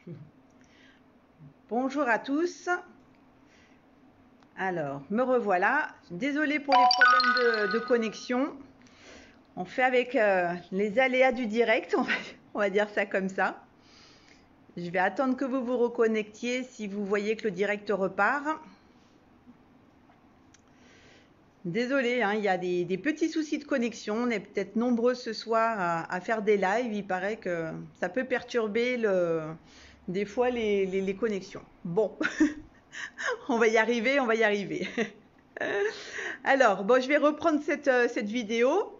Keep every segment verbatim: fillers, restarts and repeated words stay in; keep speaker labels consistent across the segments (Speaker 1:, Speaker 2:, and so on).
Speaker 1: Bonjour à tous. Alors, me revoilà. Désolée pour les problèmes de, de connexion. On fait avec euh, les aléas du direct, on va, on va dire ça comme ça. Je vais attendre que vous vous reconnectiez si vous voyez que le direct repart. Désolée, hein, il y a des, des petits soucis de connexion. On est peut-être nombreux ce soir à, à faire des lives. Il paraît que ça peut perturber le, des fois les, les, les connexions. Bon, on va y arriver, on va y arriver. Alors, bon, je vais reprendre cette, cette vidéo.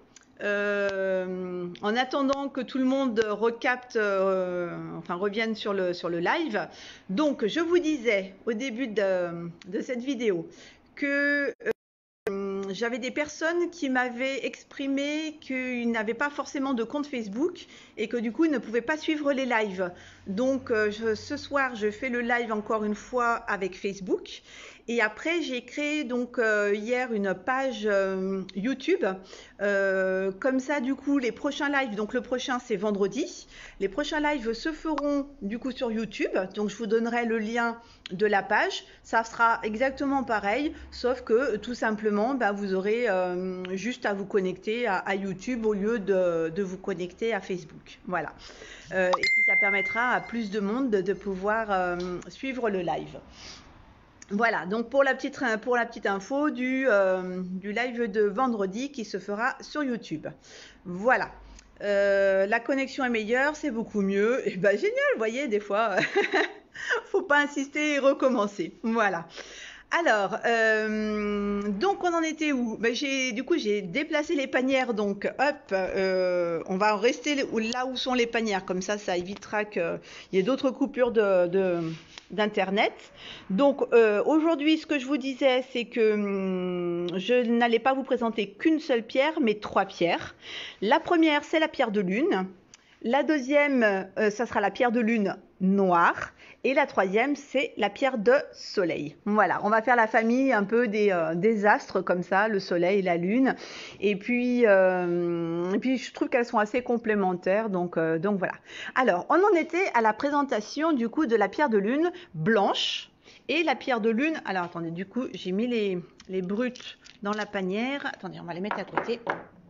Speaker 1: Euh, en attendant que tout le monde recapte, euh, enfin revienne sur le, sur le live. Donc, je vous disais au début de, de cette vidéo que euh, j'avais des personnes qui m'avaient exprimé qu'ils n'avaient pas forcément de compte Facebook et que du coup, ils ne pouvaient pas suivre les lives. Donc, euh, je, ce soir, je fais le live encore une fois avec Facebook. Et après, j'ai créé donc euh, hier une page euh, YouTube. Euh, comme ça, du coup, les prochains lives, donc le prochain, c'est vendredi. Les prochains lives se feront du coup sur YouTube. Donc, je vous donnerai le lien de la page. Ça sera exactement pareil, sauf que tout simplement, bah, vous aurez euh, juste à vous connecter à, à YouTube au lieu de, de vous connecter à Facebook. Voilà. Euh, et puis, ça permettra à plus de monde de, de pouvoir euh, suivre le live. Voilà, donc pour la petite, pour la petite info du, euh, du live de vendredi qui se fera sur YouTube. Voilà, euh, la connexion est meilleure, c'est beaucoup mieux. Et ben génial, vous voyez, des fois, faut pas insister et recommencer. Voilà. Alors, euh, donc on en était où? Ben, j'ai, du coup, j'ai déplacé les panières, donc hop, euh, on va rester là où sont les panières, comme ça, ça évitera qu'il y ait d'autres coupures de, de, d'internet. Donc euh, aujourd'hui, ce que je vous disais, c'est que hum, je n'allais pas vous présenter qu'une seule pierre, mais trois pierres. La première, c'est la pierre de lune. La deuxième, euh, ça sera la pierre de lune noire. Et la troisième, c'est la pierre de soleil. Voilà, on va faire la famille un peu des, euh, des astres comme ça, le soleil, la lune. Et puis, euh, et puis je trouve qu'elles sont assez complémentaires. Donc, euh, donc voilà. Alors, on en était à la présentation du coup de la pierre de lune blanche. Et la pierre de lune, alors attendez, du coup, j'ai mis les, les brutes dans la panière. Attendez, on va les mettre à côté.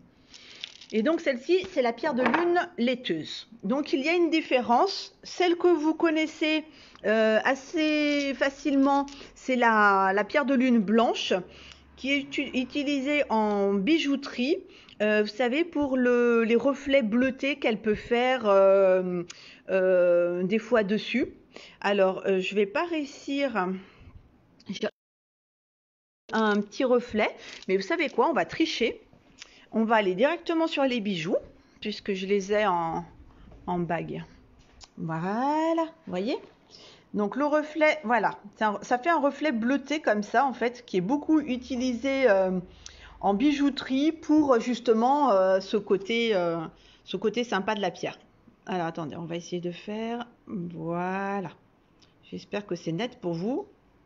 Speaker 1: Et donc celle-ci, c'est la pierre de lune laiteuse. Donc il y a une différence. Celle que vous connaissez euh, assez facilement, c'est la, la pierre de lune blanche qui est utilisée en bijouterie. Euh, vous savez, pour le, les reflets bleutés qu'elle peut faire euh, euh, des fois dessus. Alors, euh, je ne vais pas réussir... un petit reflet, mais vous savez quoi, on va tricher. On va aller directement sur les bijoux, puisque je les ai en, en bague. Voilà, vous voyez? Donc le reflet, voilà, un, ça fait un reflet bleuté comme ça, en fait, qui est beaucoup utilisé euh, en bijouterie pour justement euh, ce, côté, euh, ce côté sympa de la pierre. Alors attendez, on va essayer de faire, voilà. J'espère que c'est net pour vous.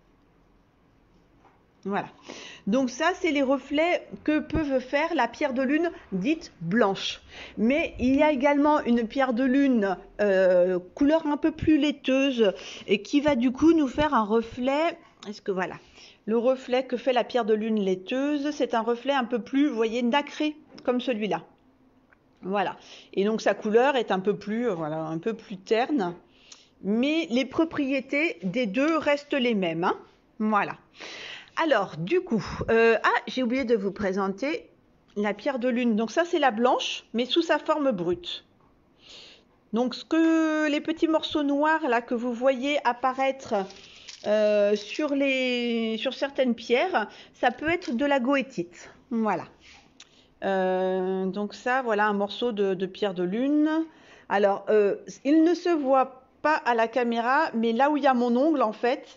Speaker 1: Voilà. Donc ça, c'est les reflets que peut faire la pierre de lune dite blanche. Mais il y a également une pierre de lune euh, couleur un peu plus laiteuse et qui va du coup nous faire un reflet. Est-ce que voilà, le reflet que fait la pierre de lune laiteuse, c'est un reflet un peu plus, vous voyez, nacré comme celui-là. Voilà. Et donc sa couleur est un peu plus, voilà, un peu plus terne. Mais les propriétés des deux restent les mêmes. Hein, voilà. Alors, du coup, euh, ah, j'ai oublié de vous présenter la pierre de lune. Donc ça, c'est la blanche, mais sous sa forme brute. Donc, ce que les petits morceaux noirs là que vous voyez apparaître euh, sur, les, sur certaines pierres, ça peut être de la goétite. Voilà. Euh, donc ça, voilà un morceau de, de pierre de lune. Alors, euh, il ne se voit pas à la caméra, mais là où il y a mon ongle, en fait,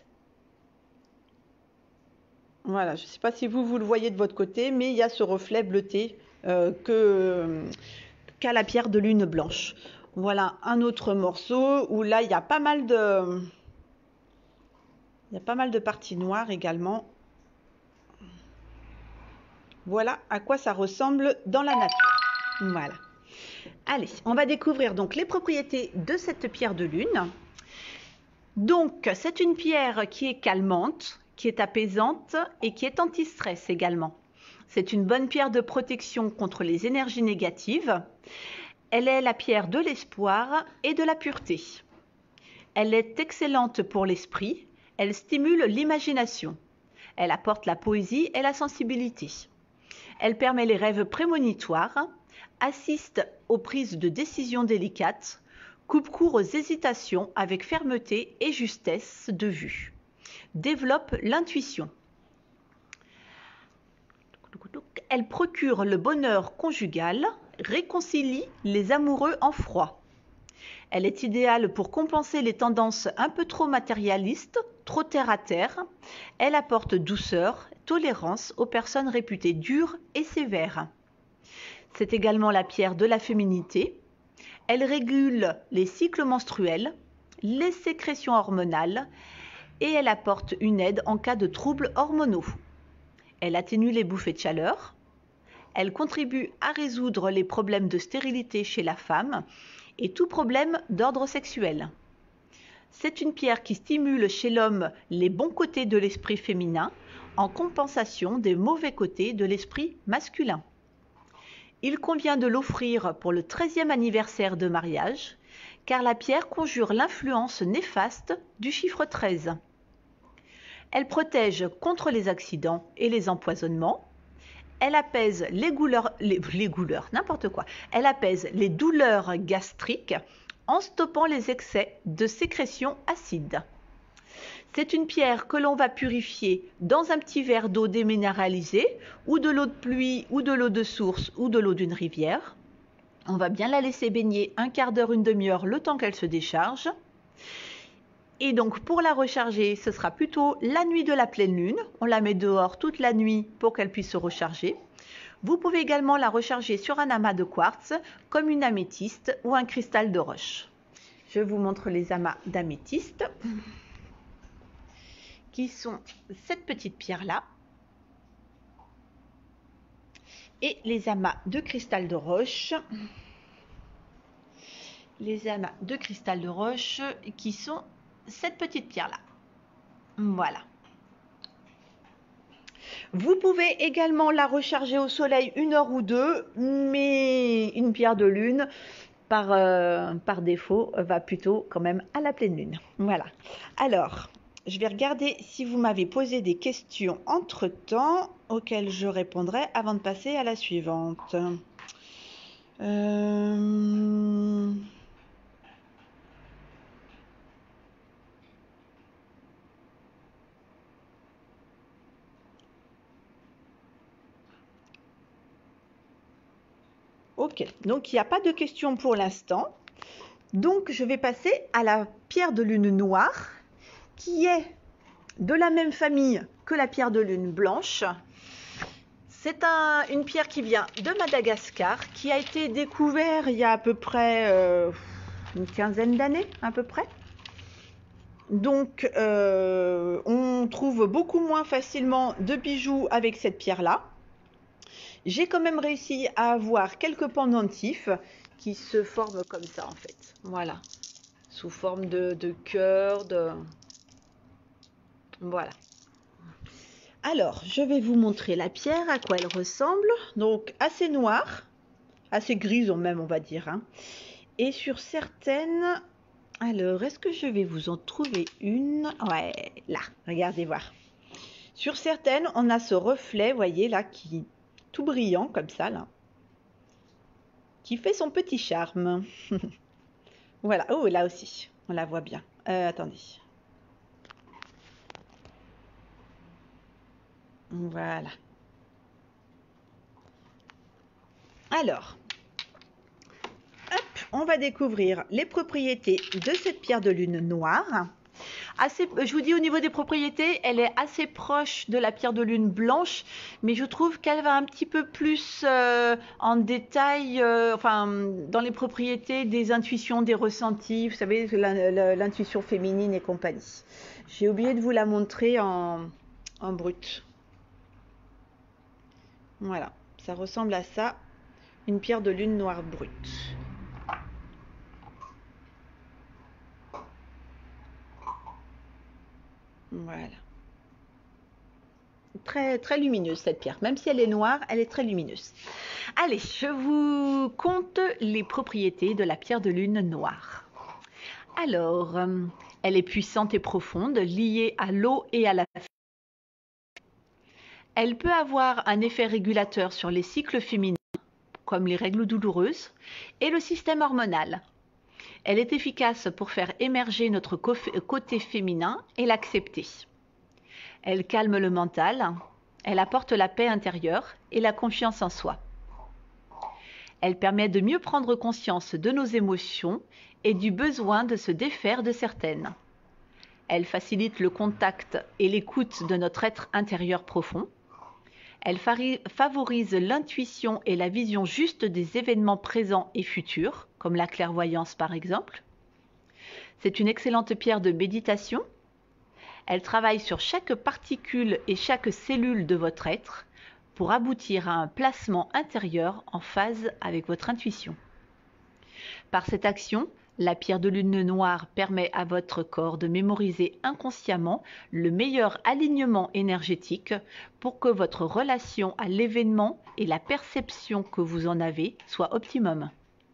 Speaker 1: voilà, je ne sais pas si vous, vous le voyez de votre côté, mais il y a ce reflet bleuté euh, que, qu'a la pierre de lune blanche. Voilà un autre morceau où là, il y a pas mal de, il y a pas mal de parties noires également. Voilà à quoi ça ressemble dans la nature. Voilà. Allez, on va découvrir donc les propriétés de cette pierre de lune.
Speaker 2: Donc, c'est une pierre qui est calmante, qui est apaisante et qui est anti-stress également. C'est une bonne pierre de protection contre les énergies négatives. Elle est la pierre de l'espoir et de la pureté. Elle est excellente pour l'esprit. Elle stimule l'imagination. Elle apporte la poésie et la sensibilité. Elle permet les rêves prémonitoires, assiste aux prises de décisions délicates, coupe court aux hésitations avec fermeté et justesse de vue, développe l'intuition. Elle procure le bonheur conjugal, réconcilie les amoureux en froid. Elle est idéale pour compenser les tendances un peu trop matérialistes, trop terre-à-terre. Elle apporte douceur, tolérance aux personnes réputées dures et sévères. C'est également la pierre de la féminité. Elle régule les cycles menstruels, les sécrétions hormonales et elle apporte une aide en cas de troubles hormonaux. Elle atténue les bouffées de chaleur. Elle contribue à résoudre les problèmes de stérilité chez la femme et tout problème d'ordre sexuel. C'est une pierre qui stimule chez l'homme les bons côtés de l'esprit féminin en compensation des mauvais côtés de l'esprit masculin. Il convient de l'offrir pour le treizième anniversaire de mariage, car la pierre conjure l'influence néfaste du chiffre treize. Elle protège contre les accidents et les empoisonnements. Elle apaise les douleurs, les, les douleurs, n'importe quoi. Elle apaise les douleurs gastriques en stoppant les excès de sécrétion acide. C'est une pierre que l'on va purifier dans un petit verre d'eau déminéralisée ou de l'eau de pluie ou de l'eau de source ou de l'eau d'une rivière. On va bien la laisser baigner un quart d'heure, une demi-heure, le temps qu'elle se décharge. Et donc pour la recharger, ce sera plutôt la nuit de la pleine lune. On la met dehors toute la nuit pour qu'elle puisse se recharger. Vous pouvez également la recharger sur un amas de quartz, comme une améthyste ou un cristal de roche. Je vous montre les amas d'améthyste, qui sont cette petite pierre-là, et les amas de cristal de roche. Les amas de cristal de roche qui sont cette petite pierre-là. Voilà. Vous pouvez également la recharger au soleil une heure ou deux, mais une pierre de lune, par, euh, par défaut, va plutôt quand même à la pleine lune. Voilà. Alors, je vais regarder si vous m'avez posé des questions entre-temps, auxquelles je répondrai avant de passer à la suivante. Euh... Ok, donc il n'y a pas de questions pour l'instant. Donc je vais passer à la pierre de lune noire, qui est de la même famille que la pierre de lune blanche. C'est un, une pierre qui vient de Madagascar, qui a été découverte il y a à peu près euh, une quinzaine d'années, à peu près. Donc euh, on trouve beaucoup moins facilement de bijoux avec cette pierre-là. J'ai quand même réussi à avoir quelques pendentifs qui se forment comme ça en fait. Voilà, sous forme de, de cœur, de... Voilà. Alors, je vais vous montrer la pierre, à quoi elle ressemble. Donc, assez noire, assez grise même, on va dire. Hein. Et sur certaines... Alors, est-ce que je vais vous en trouver une? Ouais, là, regardez voir. Sur certaines, on a ce reflet, vous voyez, là, qui... tout brillant comme ça là, qui fait son petit charme. Voilà, oh là aussi on la voit bien. Euh, attendez, voilà. Alors hop, on va découvrir les propriétés de cette pierre de lune noire. Assez, je vous dis au niveau des propriétés, elle est assez proche de la pierre de lune blanche, mais je trouve qu'elle va un petit peu plus euh, en détail, euh, enfin dans les propriétés des intuitions, des ressentis, vous savez, l'intuition féminine et compagnie. J'ai oublié de vous la montrer en, en brut. Voilà, ça ressemble à ça, une pierre de lune noire brute. Voilà. Très, très lumineuse cette pierre. Même si elle est noire, elle est très lumineuse. Allez, je vous conte les propriétés de la pierre de lune noire. Alors, euh, elle est puissante et profonde, liée à l'eau et à la fée. Elle peut avoir un effet régulateur sur les cycles féminins, comme les règles douloureuses, et le système hormonal. Elle est efficace pour faire émerger notre côté féminin et l'accepter. Elle calme le mental, elle apporte la paix intérieure et la confiance en soi. Elle permet de mieux prendre conscience de nos émotions et du besoin de se défaire de certaines. Elle facilite le contact et l'écoute de notre être intérieur profond. Elle favorise l'intuition et la vision juste des événements présents et futurs, comme la clairvoyance par exemple. C'est une excellente pierre de méditation. Elle travaille sur chaque particule et chaque cellule de votre être pour aboutir à un placement intérieur en phase avec votre intuition. Par cette action, la pierre de lune noire permet à votre corps de mémoriser inconsciemment le meilleur alignement énergétique pour que votre relation à l'événement et la perception que vous en avez soit optimum.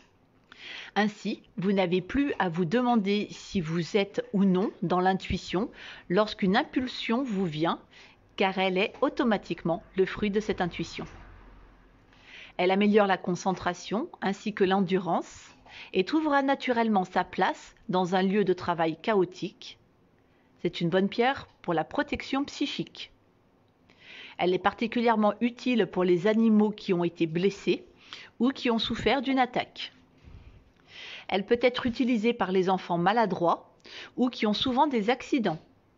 Speaker 2: Ainsi, vous n'avez plus à vous demander si vous êtes ou non dans l'intuition lorsqu'une impulsion vous vient, car elle est automatiquement le fruit de cette intuition. Elle améliore la concentration ainsi que l'endurance et trouvera naturellement sa place dans un lieu de travail chaotique. C'est une bonne pierre pour la protection psychique. Elle est particulièrement utile pour les animaux qui ont été blessés ou qui ont souffert d'une attaque. Elle peut être utilisée par les enfants maladroits ou qui ont souvent des accidents.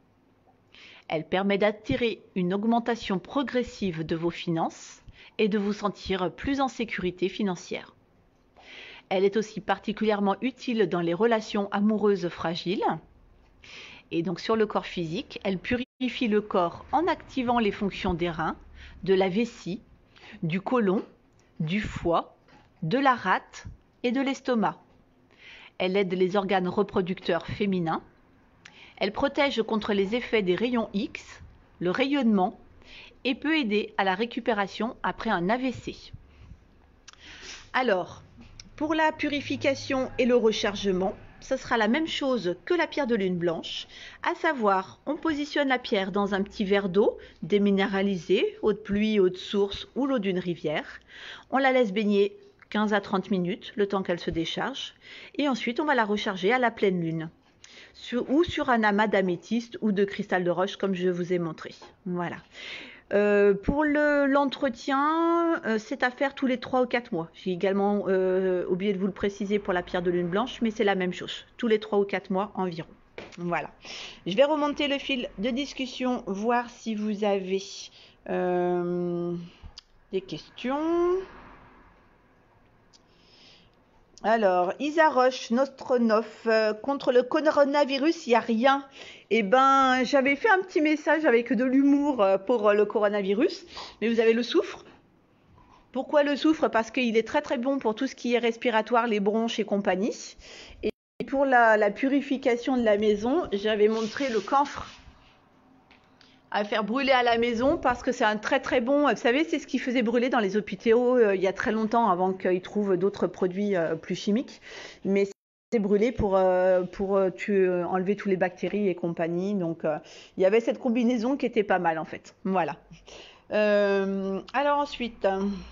Speaker 2: Elle permet d'attirer une augmentation progressive de vos finances et de vous sentir plus en sécurité financière. Elle est aussi particulièrement utile dans les relations amoureuses fragiles. Et donc sur le corps physique, elle purifie le corps en activant les fonctions des reins, de la vessie, du côlon, du foie, de la rate et de l'estomac. Elle aide les organes reproducteurs féminins. Elle protège contre les effets des rayons X, le rayonnement, et peut aider à la récupération après un A V C. Alors, pour la purification et le rechargement, ce sera la même chose que la pierre de lune blanche, à savoir, on positionne la pierre dans un petit verre d'eau déminéralisée, eau de pluie, eau de source ou l'eau d'une rivière. On la laisse baigner quinze à trente minutes, le temps qu'elle se décharge, et ensuite on va la recharger à la pleine lune, sur, ou sur un amas d'améthyste ou de cristal de roche comme je vous ai montré. Voilà. Euh, pour le, l'entretien, euh, c'est à faire tous les trois ou quatre mois. J'ai également euh, oublié de vous le préciser pour la pierre de lune blanche, mais c'est la même chose, tous les trois ou quatre mois environ. Voilà. Je vais remonter le fil de discussion, voir si vous avez euh, des questions. Alors, Isa Roche, Nostronov, euh, contre le coronavirus, il n'y a rien. Eh ben, j'avais fait un petit message avec de l'humour pour le coronavirus, mais vous avez le soufre. Pourquoi le soufre? Parce qu'il est très très bon pour tout ce qui est respiratoire, les bronches et compagnie. Et pour la, la purification de la maison, j'avais montré le camphre à faire brûler à la maison parce que c'est un très très bon, vous savez, c'est ce qu'ils faisaient brûler dans les hôpitaux euh, il y a très longtemps avant qu'ils trouvent d'autres produits euh, plus chimiques, mais c'est brûlé pour, euh, pour euh, tu, euh, enlever tous les bactéries et compagnie, donc euh, il y avait cette combinaison qui était pas mal en fait, voilà. Euh, alors ensuite...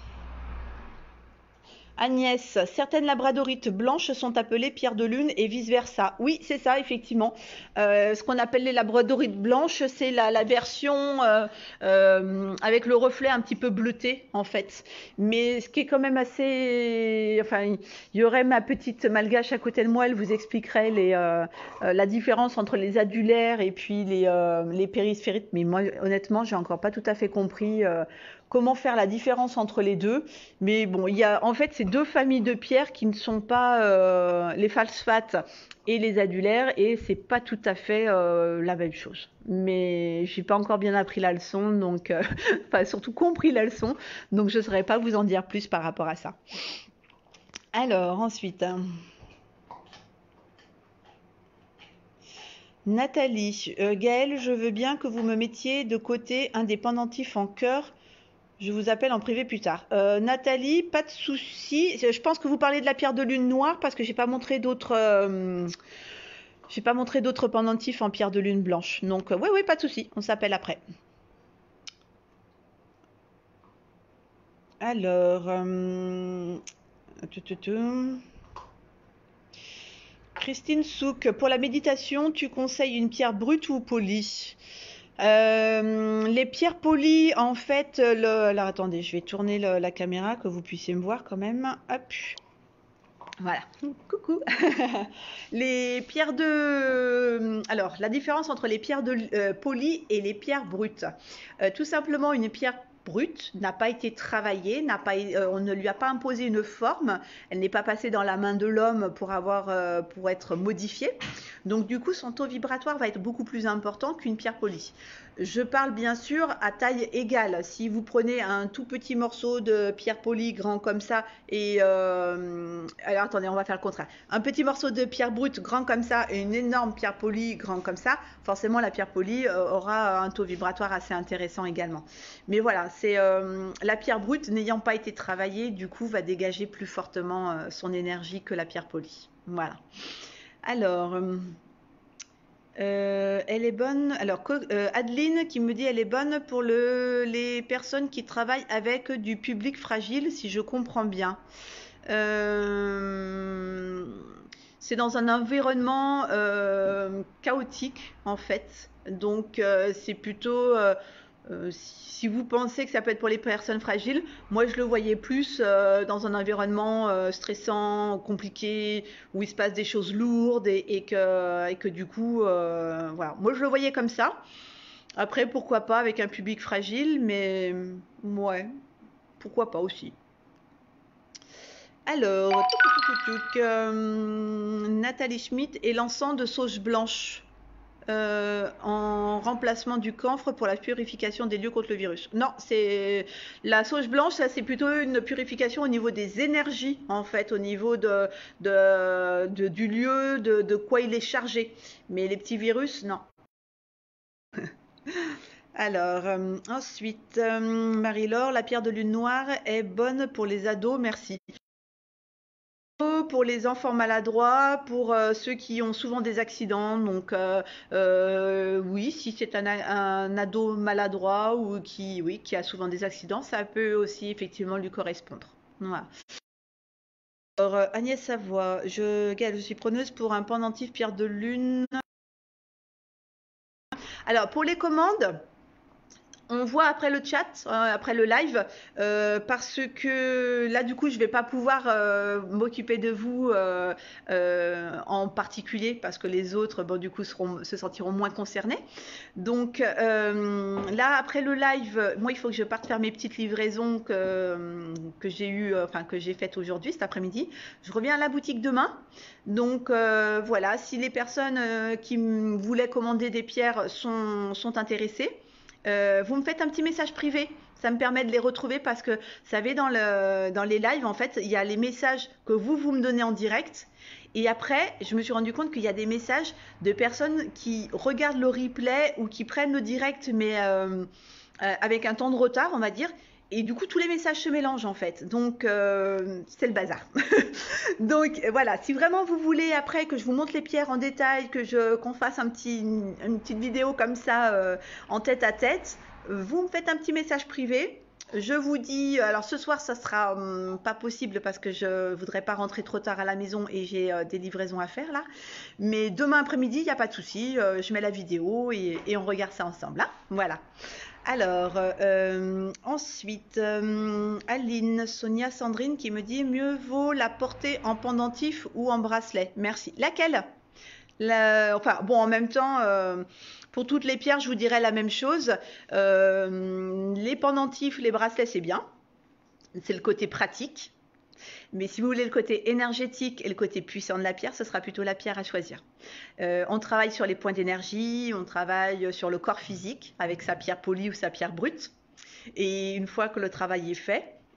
Speaker 2: Agnès, certaines labradorites blanches sont appelées pierres de lune et vice-versa. Oui, c'est ça, effectivement. Euh, ce qu'on appelle les labradorites blanches, c'est la, la version euh, euh, avec le reflet un petit peu bleuté, en fait. Mais ce qui est quand même assez... Enfin, il y aurait ma petite malgache à côté de moi, elle vous expliquerait les, euh, euh, la différence entre les adulaires et puis les, euh, les périsphérites. Mais moi, honnêtement, j'ai encore pas tout à fait compris... Euh, comment faire la différence entre les deux. Mais bon, il y a en fait ces deux familles de pierres qui ne sont pas euh, les phosphates et les adulaires, et c'est pas tout à fait euh, la même chose. Mais j'ai pas encore bien appris la leçon, donc euh, enfin surtout compris la leçon, donc je ne saurais pas vous en dire plus par rapport à ça. Alors ensuite.
Speaker 1: Nathalie, euh, Gaëlle, je veux bien que vous me mettiez de côté un des pendentifs en cœur. Je vous appelle en privé plus tard. Euh, Nathalie, pas de souci. Je pense que vous parlez de la pierre de lune noire parce que j'ai pas montré d'autres. Euh, j'ai pas montré d'autres pendentifs en pierre de lune blanche. Donc euh, oui, oui, pas de souci. On s'appelle après. Alors, euh, tu, tu, tu. Christine Souk, pour la méditation, tu conseilles une pierre brute ou polie? Euh, les pierres polies, en fait, le... alors attendez, je vais tourner le- la caméra que vous puissiez me voir quand même. Hop, voilà. Coucou. Les pierres de... Alors, la différence entre les pierres de, euh, polies et les pierres brutes. Euh, tout simplement, une pierre brute n'a pas été travaillée, n'a pas, euh, on ne lui a pas imposé une forme, elle n'est pas passée dans la main de l'homme pour, avoir, euh, pour être modifiée. Donc, du coup, son taux vibratoire va être beaucoup plus important qu'une pierre polie. Je parle bien sûr à taille égale. Si vous prenez un tout petit morceau de pierre polie grand comme ça et... Euh, alors attendez, on va faire le contraire. Un petit morceau de pierre brute grand comme ça et une énorme pierre polie grand comme ça, forcément la pierre polie euh, aura un taux vibratoire assez intéressant également. Mais voilà, c'est euh, la pierre brute n'ayant pas été travaillée, du coup va dégager plus fortement euh, son énergie que la pierre polie. Voilà. Alors... Euh, euh, elle est bonne. Alors, euh, Adeline qui me dit elle est bonne pour le, les personnes qui travaillent avec du public fragile, si je comprends bien. Euh, c'est dans un environnement euh, chaotique en fait. Donc, euh, c'est plutôt. Euh, euh, si vous pensez que ça peut être pour les personnes fragiles, moi je le voyais plus euh, dans un environnement euh, stressant, compliqué, où il se passe des choses lourdes et, et, que, et que du coup, euh, voilà. Moi je le voyais comme ça. Après, pourquoi pas avec un public fragile, mais ouais, pourquoi pas aussi. Alors, touc, touc, touc, touc, euh, Nathalie Schmitt et l'encens de sauge blanche. Euh, en remplacement du camphre pour la purification des lieux contre le virus. Non, c'est la sauge blanche, ça c'est plutôt une purification au niveau des énergies en fait, au niveau de, de, de du lieu, de, de quoi il est chargé. Mais les petits virus, non. Alors, euh, ensuite, euh, Marie-Laure, la pierre de lune noire est bonne pour les ados, merci. Pour les enfants maladroits, pour euh, ceux qui ont souvent des accidents. Donc, euh, euh, oui, si c'est un, un ado maladroit ou qui, oui, qui a souvent des accidents, ça peut aussi effectivement lui correspondre. Voilà. Alors, euh, Agnès Savoie, je, je suis preneuse pour un pendentif pierre de lune. Alors, pour les commandes, on voit après le chat, euh, après le live, euh, parce que là du coup je vais pas pouvoir euh, m'occuper de vous euh, euh, en particulier parce que les autres bon du coup seront, se sentiront moins concernés. Donc euh, là après le live, moi il faut que je parte faire mes petites livraisons que, que j'ai eu, enfin que j'ai faites aujourd'hui cet après-midi. Je reviens à la boutique demain. Donc euh, voilà, si les personnes euh, qui voulaient commander des pierres sont, sont intéressées. Euh, vous me faites un petit message privé, ça me permet de les retrouver parce que, vous savez, dans, le, dans les lives, en fait, il y a les messages que vous, vous me donnez en direct. Et après, je me suis rendu compte qu'il y a des messages de personnes qui regardent le replay ou qui prennent le direct, mais euh, euh, avec un temps de retard, on va dire. Et du coup, tous les messages se mélangent en fait. Donc, euh, c'est le bazar. Donc, voilà. Si vraiment vous voulez, après, que je vous montre les pierres en détail, que je, qu'on fasse un petit, une petite vidéo comme ça, euh, en tête à tête, vous me faites un petit message privé. Je vous dis, alors ce soir, ça sera hum, pas possible parce que je voudrais pas rentrer trop tard à la maison et j'ai euh, des livraisons à faire là. Mais demain après-midi, il n'y a pas de souci. Euh, je mets la vidéo et, et on regarde ça ensemble. Hein, voilà. Alors, euh, ensuite, euh, Aline, Sonia, Sandrine qui me dit mieux vaut la porter en pendentif ou en bracelet. Merci. Laquelle? La, enfin, bon, en même temps, euh, pour toutes les pierres, je vous dirais la même chose. Euh, les pendentifs, les bracelets, c'est bien. C'est le côté pratique. Mais si vous voulez le côté énergétique et le côté puissant de la pierre, ce sera plutôt la pierre à choisir. Euh, on travaille sur les points d'énergie, on travaille sur le corps physique avec sa pierre polie ou sa pierre brute. Et une fois que le travail est fait,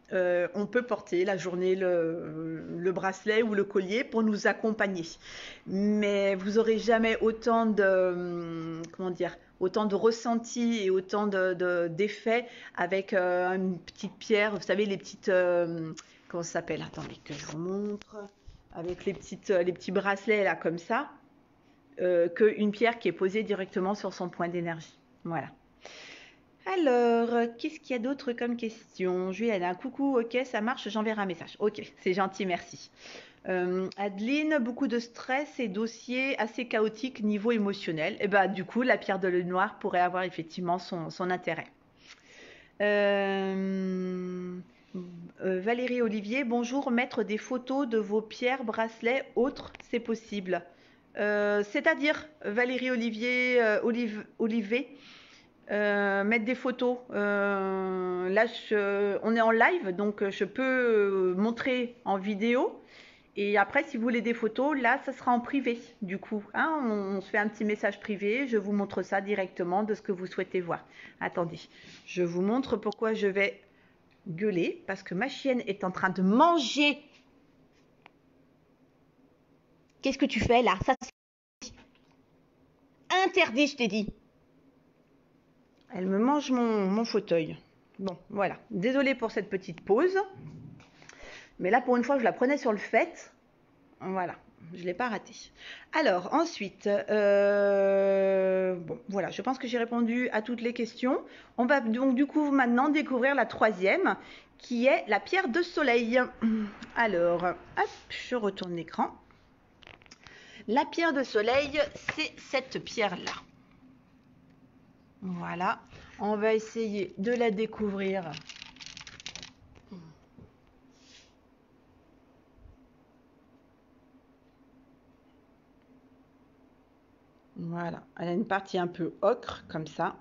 Speaker 1: euh, on peut porter la journée le, le bracelet ou le collier pour nous accompagner. Mais vous aurez jamais autant de, comment dire, autant de ressenti et autant de, de, d'effets avec euh, une petite pierre, vous savez, les petites, euh, comment ça s'appelle? Attendez que je vous montre. Avec les, petites, les petits bracelets là comme ça, euh, qu'une pierre qui est posée directement sur son point d'énergie. Voilà. Alors, qu'est-ce qu'il y a d'autre comme question? Juliette, un coucou, ok, ça marche, j'enverrai un message. Ok, c'est gentil, merci. Euh, Adeline, beaucoup de stress et dossiers assez chaotiques niveau émotionnel. Et bah, du coup, la pierre de lune noire pourrait avoir effectivement son, son intérêt. Euh, euh, Valérie Olivier, bonjour, mettre des photos de vos pierres, bracelets, autres, c'est possible. Euh, C'est-à-dire, Valérie Olivier, euh, Olive, Olivier, euh, mettre des photos. Euh, là, je, on est en live, donc je peux montrer en vidéo. Et après, si vous voulez des photos, là, ça sera en privé, du coup. Hein, on, on se fait un petit message privé. Je vous montre ça directement de ce que vous souhaitez voir. Attendez, je vous montre pourquoi je vais gueuler. Parce que ma chienne est en train de manger. Qu'est-ce que tu fais là? Ça, c'est interdit, je t'ai dit. Elle me mange mon, mon fauteuil. Bon, voilà. Désolée pour cette petite pause. Mais là, pour une fois, je la prenais sur le fait. Voilà, je ne l'ai pas raté. Alors, ensuite, euh, bon, voilà, je pense que j'ai répondu à toutes les questions. On va donc du coup maintenant découvrir la troisième, qui est la pierre de soleil. Alors, hop, je retourne l'écran. La pierre de soleil, c'est cette pierre-là. Voilà, on va essayer de la découvrir. Voilà, elle a une partie un peu ocre, comme ça.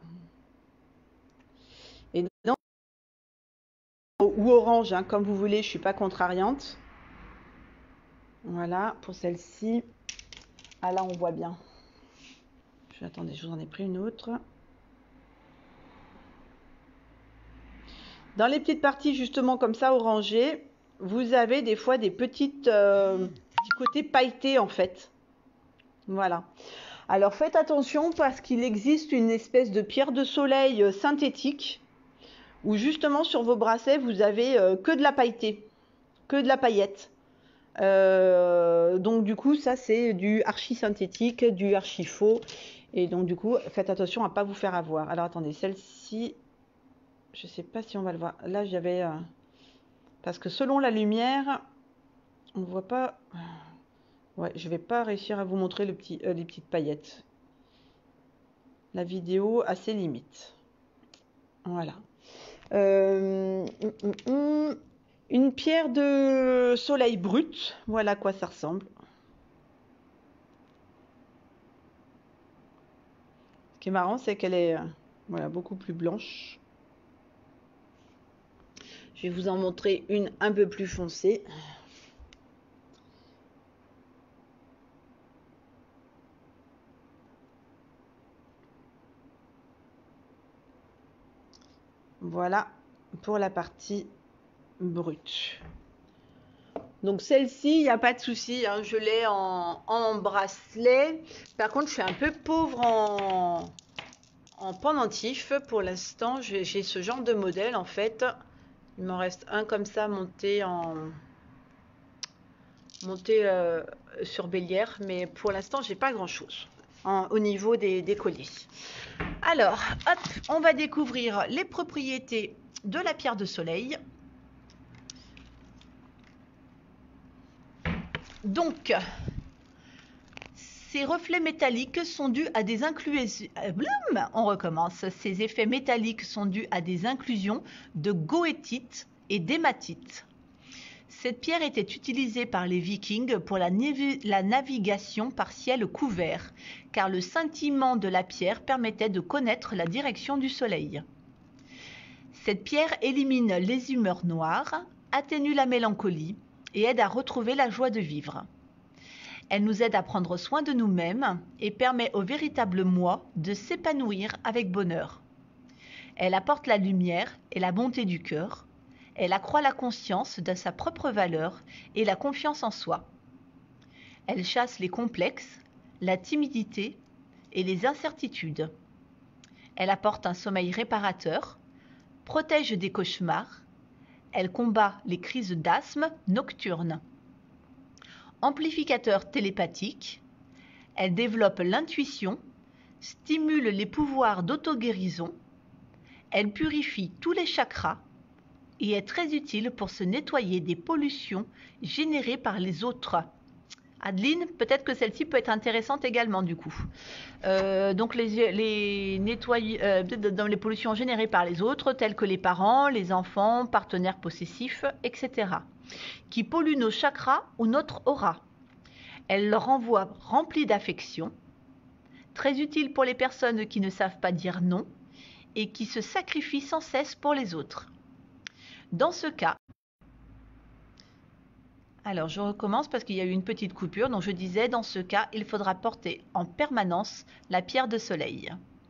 Speaker 1: Et dans... ou orange, hein, comme vous voulez, je ne suis pas contrariante. Voilà, pour celle-ci. Ah là, on voit bien. Je... Attendez, je vous en ai pris une autre. Dans les petites parties, justement, comme ça, orangées, vous avez des fois des petites... Euh, petits côtés pailletés, en fait. Voilà. Alors, faites attention parce qu'il existe une espèce de pierre de soleil synthétique où, justement, sur vos bracelets, vous avez euh, que de la pailleté, que de la paillette. Euh, donc, du coup, ça, c'est du archi synthétique, du archi faux. Et donc, du coup, faites attention à ne pas vous faire avoir. Alors, attendez, celle-ci, je ne sais pas si on va le voir. Là, j'avais... Euh, parce que selon la lumière, on ne voit pas... Ouais, je vais pas réussir à vous montrer le petit, euh, les petites paillettes. La vidéo a ses limites. Voilà. Euh, hum, hum, une pierre de soleil brute. Voilà à quoi ça ressemble. Ce qui est marrant, c'est qu'elle est, euh, voilà, beaucoup plus blanche. Je vais vous en montrer une un peu plus foncée. Voilà pour la partie brute. Donc celle-ci, il n'y a pas de souci, hein, je l'ai en, en bracelet. Par contre, je suis un peu pauvre en, en pendentif. Pour l'instant, j'ai ce genre de modèle en fait. Il m'en reste un comme ça monté en monté euh, sur bélière, mais pour l'instant, j'ai pas grand-chose au niveau des, des colliers. Alors, hop, on va découvrir les propriétés de la pierre de soleil. Donc, ces reflets métalliques sont dus à des inclusions. On recommence. Ces effets métalliques sont dus à des inclusions de goétite et d'hématite. Cette pierre était utilisée par les Vikings pour la, la navigation par ciel couvert, car le scintillement de la pierre permettait de connaître la direction du soleil. Cette pierre élimine les humeurs noires, atténue la mélancolie et aide à retrouver la joie de vivre. Elle nous aide à prendre soin de nous-mêmes et permet au véritable moi de s'épanouir avec bonheur. Elle apporte la lumière et la bonté du cœur.
Speaker 2: Elle accroît la conscience de sa propre valeur et la confiance en soi. Elle chasse les complexes, la timidité et les incertitudes. Elle apporte un sommeil réparateur, protège des cauchemars. Elle combat les crises d'asthme nocturnes. Amplificateur télépathique, elle développe l'intuition, stimule les pouvoirs d'auto-guérison, elle purifie tous les chakras et est très utile pour se nettoyer des pollutions générées par les autres. Adeline, peut-être que celle-ci peut être intéressante également du coup. Euh, donc les, les, nettoyer, euh, dans les pollutions générées par les autres, telles que les parents, les enfants, partenaires possessifs, et cetera, qui polluent nos chakras ou notre aura. Elle leur envoie remplie d'affection, très utile pour les personnes qui ne savent pas dire non et qui se sacrifient sans cesse pour les autres. Dans ce cas, alors je recommence parce qu'il y a eu une petite coupure, donc je disais, dans ce cas, il faudra porter en permanence la pierre de soleil.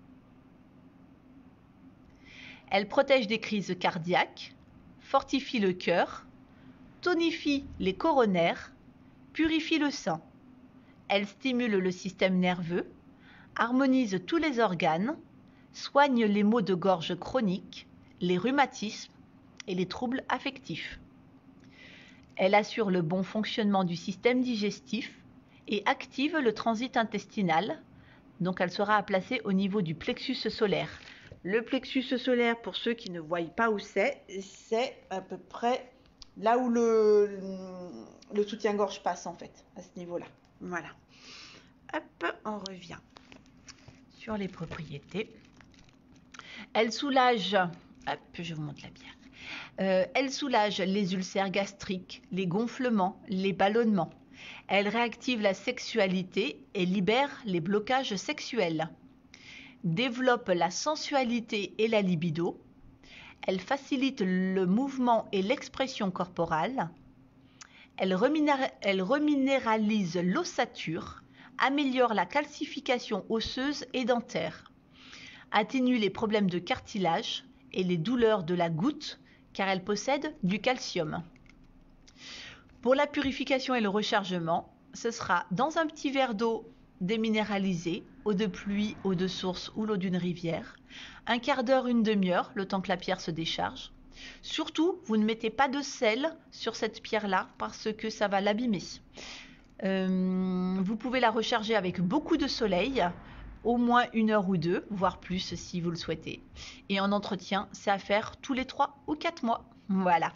Speaker 2: Elle protège des crises cardiaques, fortifie le cœur, tonifie les coronaires, purifie le sang. Elle stimule le système nerveux, harmonise tous les organes, soigne les maux de gorge chroniques, les rhumatismes et les troubles affectifs. Elle assure le bon fonctionnement du système digestif et active le transit intestinal, donc elle sera à placer au niveau du plexus solaire. Le plexus solaire, pour ceux qui ne voient pas où c'est, c'est à peu près là où le, le soutien-gorge passe en fait, à ce niveau-là. Voilà. Hop, on revient sur les propriétés. Elle soulage, hop, je vous montre la bière. Euh, elle soulage les ulcères gastriques, les gonflements, les ballonnements. Elle réactive la sexualité et libère les blocages sexuels. Développe la sensualité et la libido. Elle facilite le mouvement et l'expression corporelle. Elle, reminéra- elle reminéralise l'ossature, améliore la calcification osseuse et dentaire, atténue les problèmes de cartilage et les douleurs de la goutte, car elle possède du calcium. Pour la purification et le rechargement, ce sera dans un petit verre d'eau déminéralisée, eau de pluie, eau de source ou l'eau d'une rivière, un quart d'heure, une demi-heure, le temps que la pierre se décharge. Surtout, vous ne mettez pas de sel sur cette pierre-là parce que ça va l'abîmer. Euh, vous pouvez la recharger avec beaucoup de soleil, au moins une heure ou deux, voire plus si vous le souhaitez. Et en entretien, c'est à faire tous les trois ou quatre mois. Voilà.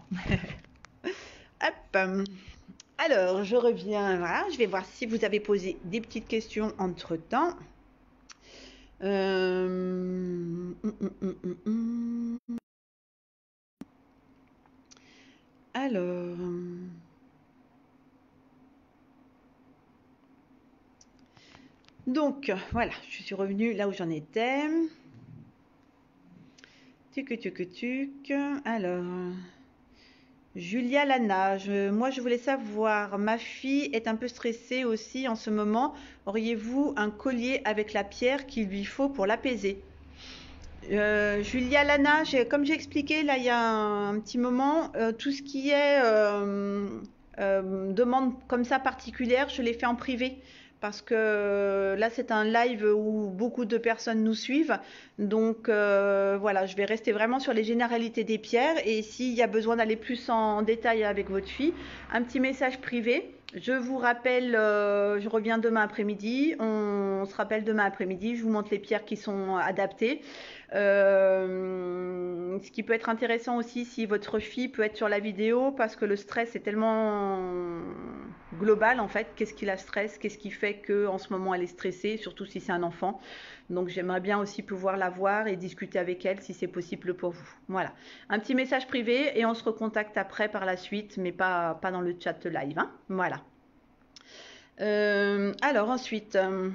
Speaker 2: Hop. Alors, je reviens. Voilà, je vais voir si vous avez posé des petites questions entre-temps. Euh... Alors... Donc, voilà, je suis revenue là où j'en étais. Tuc, tuc, tuc. Alors, Julia Lana, je, moi je voulais savoir, ma fille est un peu stressée aussi en ce moment. Auriez-vous un collier avec la pierre qu'il lui faut pour l'apaiser? euh, Julia Lana, comme j'ai expliqué là il y a un, un petit moment, euh, tout ce qui est euh, euh, demande comme ça particulière, je l'ai fait en privé. Parce que là, c'est un live où beaucoup de personnes nous suivent. Donc, euh, voilà, je vais rester vraiment sur les généralités des pierres. Et s'il y a besoin d'aller plus en détail avec votre fille, un petit message privé. Je vous rappelle, euh, je reviens demain après-midi. On, on se rappelle demain après-midi. Je vous montre les pierres qui sont adaptées. Euh, ce qui peut être intéressant aussi si votre fille peut être sur la vidéo, parce que le stress est tellement global en fait. Qu'est-ce qui la stresse? Qu'est-ce qui fait que en ce moment elle est stressée, surtout si c'est un enfant? Donc j'aimerais bien aussi pouvoir la voir et discuter avec elle si c'est possible pour vous. Voilà, un petit message privé et on se recontacte après par la suite, mais pas, pas dans le chat live, hein. Voilà. Euh, alors ensuite... Euh,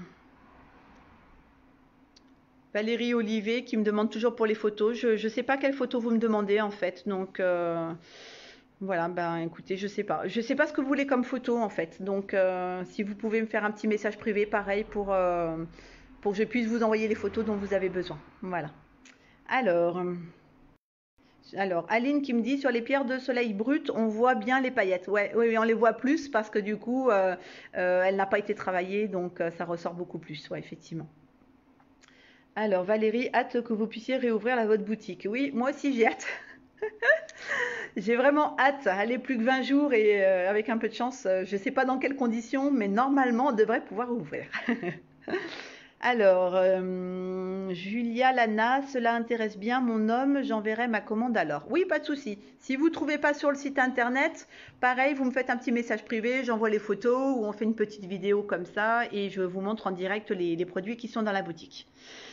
Speaker 2: Valérie Olivet qui me demande toujours pour les photos. Je ne sais pas quelle photo vous me demandez en fait. Donc euh, voilà, ben écoutez, je sais pas. Je sais pas ce que vous voulez comme photo en fait. Donc euh, si vous pouvez me faire un petit message privé, pareil, pour, euh, pour que je puisse vous envoyer les photos dont vous avez besoin. Voilà. Alors,
Speaker 1: Alors, Aline qui me dit sur les pierres de soleil brutes, on voit bien les paillettes. Ouais, oui, oui, on les voit plus parce que du coup, euh, euh, elle n'a pas été travaillée, donc euh, ça ressort beaucoup plus. Ouais, effectivement. Alors, Valérie, hâte que vous puissiez réouvrir la votre boutique. Oui, moi aussi j'ai hâte. J'ai vraiment hâte. Allez, plus que vingt jours et euh, avec un peu de chance, euh, je ne sais pas dans quelles conditions, mais normalement, on devrait pouvoir ouvrir. Alors, euh, Julia Lana, cela intéresse bien mon homme, j'enverrai ma commande alors. Oui, pas de souci. Si vous ne trouvez pas sur le site internet, pareil, vous me faites un petit message privé, j'envoie les photos ou on fait une petite vidéo comme ça et je vous montre en direct les, les produits qui sont dans la boutique.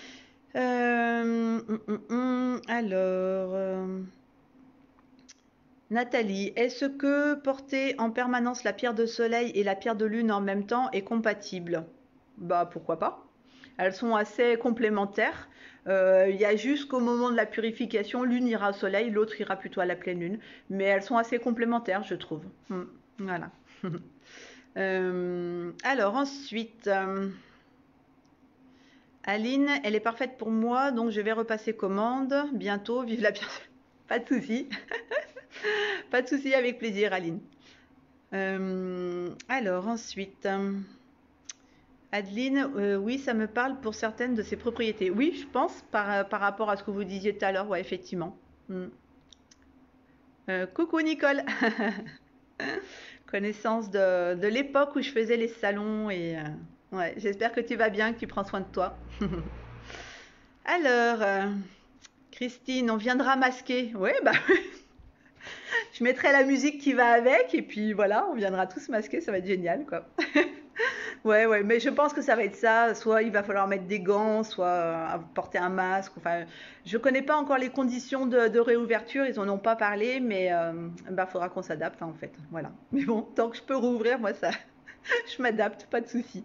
Speaker 1: Euh, hum, hum, hum, alors, euh, Nathalie, est-ce que porter en permanence la pierre de soleil et la pierre de lune en même temps est compatible? Bah pourquoi pas? Elles sont assez complémentaires. Euh, il y a juste qu'au moment de la purification, l'une ira au soleil, l'autre ira plutôt à la pleine lune. Mais elles sont assez complémentaires, je trouve. Hmm, voilà. Euh, alors ensuite, euh, Aline, elle est parfaite pour moi, donc je vais repasser commande bientôt. Vive la pierre. Pas de souci. Pas de souci, avec plaisir, Aline. Euh, alors ensuite, euh, Adeline, euh, oui, ça me parle pour certaines de ses propriétés. Oui, je pense, par, par rapport à ce que vous disiez tout à l'heure, ouais, effectivement. Mm. Euh, coucou Nicole. Connaissance de, de l'époque où je faisais les salons et euh, ouais, j'espère que tu vas bien, que tu prends soin de toi. Alors, euh, Christine, on viendra masquer. Oui, bah je mettrai la musique qui va avec et puis voilà, on viendra tous masquer, ça va être génial quoi. Ouais, ouais, mais je pense que ça va être ça. Soit il va falloir mettre des gants, soit euh, porter un masque. Enfin, je connais pas encore les conditions de, de réouverture, ils en ont pas parlé, mais euh, bah, faudra qu'on s'adapte hein, en fait. Voilà. Mais bon, tant que je peux rouvrir, moi ça, je m'adapte, pas de souci.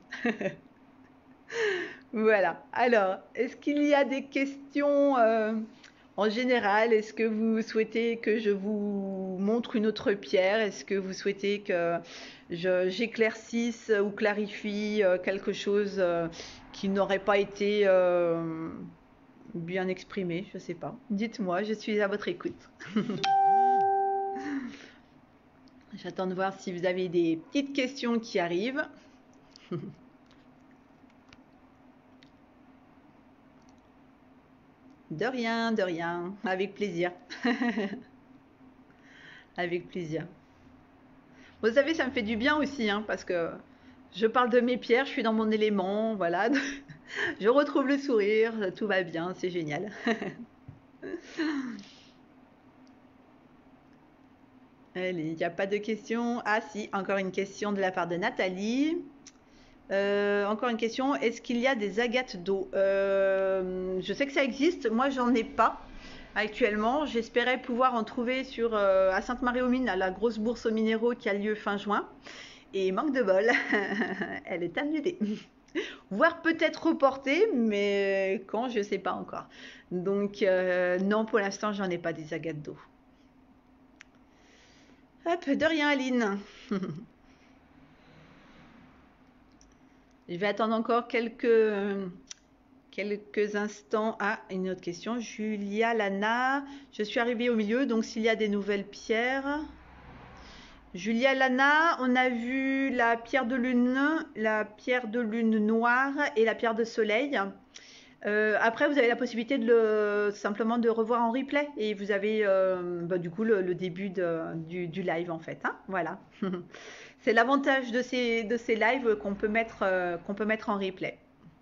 Speaker 1: Voilà. Alors, est-ce qu'il y a des questions euh, en général? Est-ce que vous souhaitez que je vous montre une autre pierre? Est-ce que vous souhaitez que je- j'éclaircisse ou clarifie euh, quelque chose euh, qui n'aurait pas été euh, bien exprimé? Je ne sais pas. Dites-moi, je suis à votre écoute. J'attends de voir si vous avez des petites questions qui arrivent. De rien, de rien, avec plaisir. Avec plaisir. Vous savez, ça me fait du bien aussi, hein, parce que je parle de mes pierres, je suis dans mon élément, voilà. Je retrouve le sourire, tout va bien, c'est génial. Allez, il n'y a pas de questions. Ah si, encore une question de la part de Nathalie. Euh, encore une question, est-ce qu'il y a des agates d'eau? Euh, Je sais que ça existe, moi j'en ai pas actuellement. J'espérais pouvoir en trouver sur, euh, à Sainte-Marie-aux-Mines, à la grosse bourse aux minéraux qui a lieu fin juin. Et manque de bol, elle est annulée. Voire peut-être reportée, mais quand, je ne sais pas encore. Donc euh, non, pour l'instant, j'en ai pas des agates d'eau. Hop, de rien, Aline. Je vais attendre encore quelques, quelques instants. Ah, une autre question. Julia Lana, je suis arrivée au milieu, donc s'il y a des nouvelles pierres. Julia Lana, on a vu la pierre de lune, la pierre de lune noire et la pierre de soleil. Euh, après, vous avez la possibilité de le, simplement de revoir en replay et vous avez euh, bah, du coup le, le début de, du, du live en fait. Hein, voilà. C'est l'avantage de ces, de ces lives qu'on peut, mettre, euh, qu'on peut mettre en replay.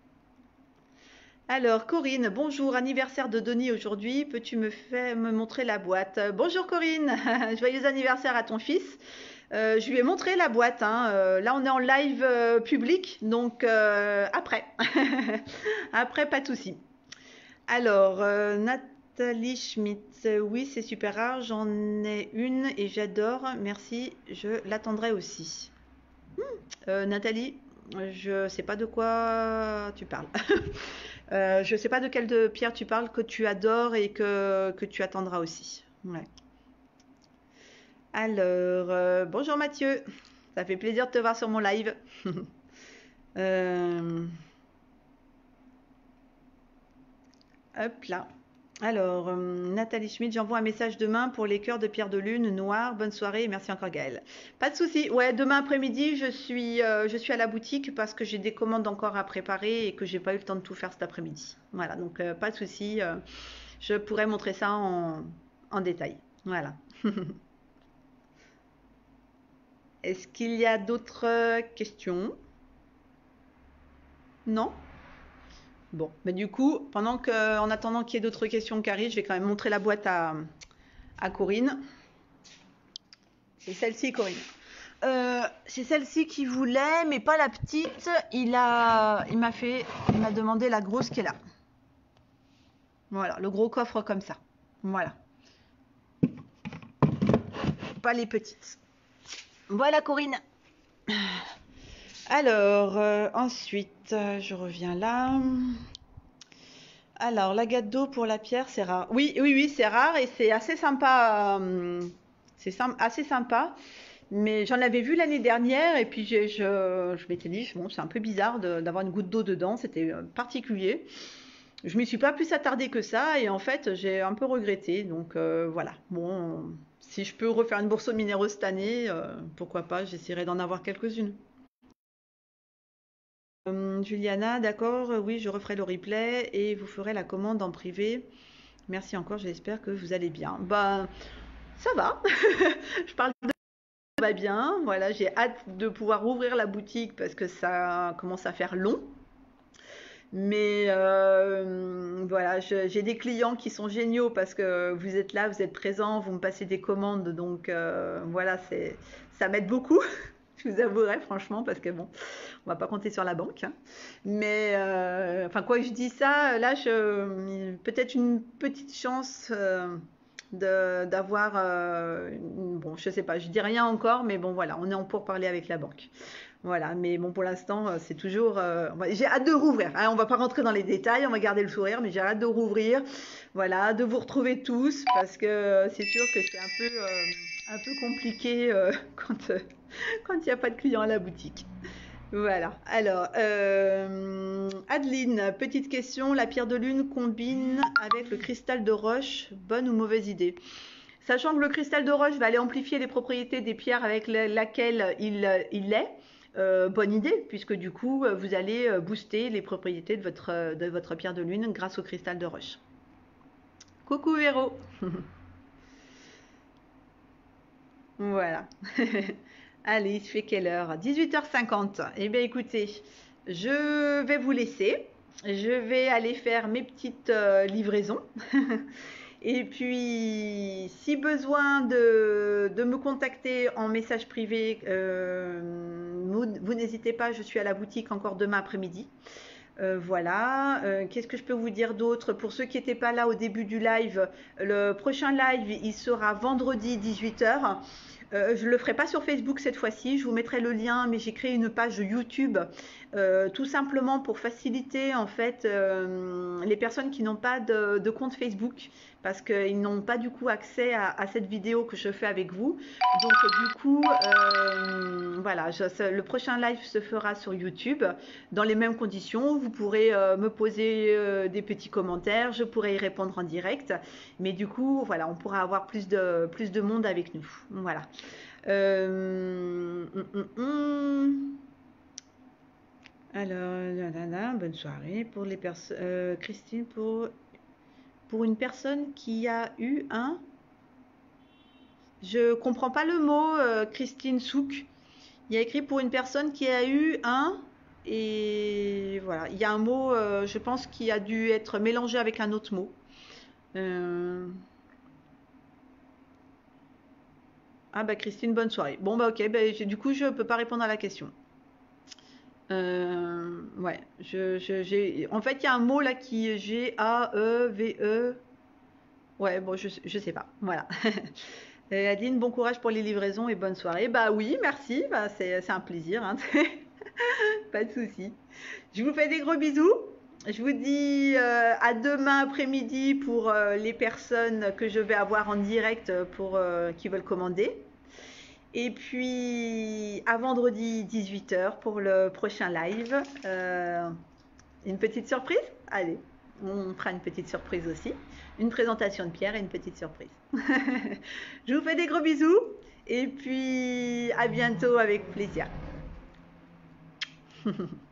Speaker 1: Alors, Corinne, bonjour, anniversaire de Denis aujourd'hui. Peux-tu me, faire, me montrer la boîte? Bonjour Corinne, joyeux anniversaire à ton fils. Euh, je lui ai montré la boîte. Hein. Euh, là, on est en live euh, public, donc euh, après. Après, pas de souci. Alors, euh, Nathalie Schmitt, oui, c'est super rare. J'en ai une et j'adore. Merci, je l'attendrai aussi. Euh, Nathalie, je sais pas de quoi tu parles. euh, je sais pas de quelle de pierre tu parles que tu adores et que, que tu attendras aussi. Ouais. Alors, euh, bonjour Mathieu, ça fait plaisir de te voir sur mon live. euh, hop là. Alors, euh, Nathalie Schmidt, j'envoie un message demain pour les cœurs de pierre de lune noir. Bonne soirée et merci encore Gaëlle. Pas de souci. Ouais, demain après-midi, je suis, euh, je suis à la boutique parce que j'ai des commandes encore à préparer et que j'ai pas eu le temps de tout faire cet après-midi. Voilà, donc euh, pas de souci. euh, je pourrais montrer ça en, en détail. Voilà. Est-ce qu'il y a d'autres questions? Non? Bon, mais du coup, pendant que, en attendant qu'il y ait d'autres questions qui arrivent, je vais quand même montrer la boîte à, à Corinne. C'est celle-ci, Corinne. Euh, c'est celle-ci qu'il voulait, mais pas la petite. Il a, il m'a fait, il m'a demandé la grosse qui est là. Voilà, le gros coffre comme ça. Voilà. Pas les petites. Voilà, Corinne. Alors, euh, ensuite, euh, je reviens là. Alors, la gâte d'eau pour la pierre, c'est rare. Oui, oui, oui, c'est rare et c'est assez sympa. euh, c'est sym- assez sympa. Mais j'en avais vu l'année dernière et puis j'ai- je, je m'étais dit, bon, c'est un peu bizarre de- d'avoir une goutte d'eau dedans, c'était euh, particulier. Je m'y suis pas plus attardée que ça et en fait, j'ai un peu regretté. Donc euh, voilà, bon, si je peux refaire une bourse aux minéraux cette année, euh, pourquoi pas, j'essaierai d'en avoir quelques-unes. Euh, Juliana, d'accord, euh, oui, je referai le replay et vous ferez la commande en privé. Merci encore, j'espère que vous allez bien. Bah, ça va. Je parle de ça va bien. Voilà, j'ai hâte de pouvoir ouvrir la boutique parce que ça commence à faire long. Mais euh, voilà, je- j'ai des clients qui sont géniaux parce que vous êtes là, vous êtes présents, vous me passez des commandes. Donc euh, voilà, c'est, ça m'aide beaucoup. Je vous avouerai franchement parce que bon, on va pas compter sur la banque, hein. Mais euh, enfin quoi que je dis ça, là, je, peut-être une petite chance euh, de, d'avoir, euh, une- bon, je sais pas, je dis rien encore, mais bon voilà, on est en pourparlers avec la banque. Voilà, mais bon, pour l'instant, euh, c'est toujours. euh, on va- j'ai hâte de rouvrir, hein. On va pas rentrer dans les détails, on va garder le sourire, mais j'ai hâte de rouvrir. Voilà, de vous retrouver tous, parce que c'est sûr que c'est un peu, euh, un peu compliqué euh, quand euh, quand il n'y a pas de clients à la boutique. Voilà. Alors, euh, Adeline, petite question. La pierre de lune combine avec le cristal de roche, bonne ou mauvaise idée? Sachant que le cristal de roche va aller amplifier les propriétés des pierres avec la- laquelle il, il est, euh, bonne idée, puisque du coup, euh, vous allez euh, booster les propriétés de votre, euh, de votre pierre de lune grâce au cristal de roche. Coucou Véro. Voilà. Allez, il se fait quelle heure? dix-huit heures cinquante. Eh bien, écoutez, je vais vous laisser. Je vais aller faire mes petites euh, livraisons. Et puis, si besoin de, de me contacter en message privé, euh, vous, vous n'hésitez pas, je suis à la boutique encore demain après-midi. Euh, voilà. Euh, qu'est-ce que je peux vous dire d'autre? Pour ceux qui n'étaient pas là au début du live, le prochain live, il sera vendredi dix-huit heures. Euh, je ne le ferai pas sur Facebook cette fois-ci, je vous mettrai le lien, mais j'ai créé une page YouTube euh, tout simplement pour faciliter en fait euh, les personnes qui n'ont pas de, de compte Facebook parce qu'ils n'ont pas du coup accès à, à cette vidéo que je fais avec vous. Donc du coup, euh, voilà, je, le prochain live se fera sur YouTube dans les mêmes conditions. Vous pourrez euh, me poser euh, des petits commentaires, je pourrai y répondre en direct. Mais du coup, voilà, on pourra avoir plus de, plus de monde avec nous. Voilà. Euh, hum, hum, hum. Alors, là, là, là, bonne soirée pour les personnes. Euh, Christine, pour, pour une personne qui a eu un. Je comprends pas le mot, euh, Christine Souk. Il y a écrit pour une personne qui a eu un. Et voilà, il y a un mot, euh, je pense, qui a dû être mélangé avec un autre mot. Euh, Ah bah Christine, bonne soirée. Bon bah ok, bah, du coup je peux pas répondre à la question. Euh, ouais, je, je- j'ai... En fait, il y a un mot là qui G A E V E. Ouais, bon, je, je sais pas. Voilà. Euh, Adeline, bon courage pour les livraisons et bonne soirée. Bah oui, merci. Bah, c'est, c'est un plaisir, hein. Pas de souci. Je vous fais des gros bisous. Je vous dis euh, à demain après-midi pour euh, les personnes que je vais avoir en direct pour euh, qui veulent commander. Et puis à vendredi dix-huit heures pour le prochain live. Euh, une petite surprise? Allez, On fera une petite surprise aussi. Une présentation de Pierre et une petite surprise. Je vous fais des gros bisous et puis à bientôt avec plaisir.